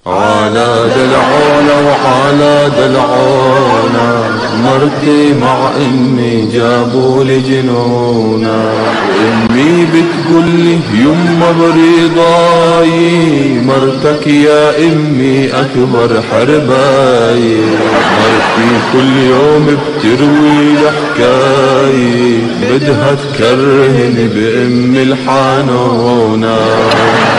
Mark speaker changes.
Speaker 1: على دلعونا وعلى دلعونا، مرتي مع امي جابوا لي جنونا، وامي بتقول لي يما برضاي، مرتك يا امي اكبر حرباي، مرتي كل يوم بتروي لحكاي، بدها تكرهني بامي الحنونة.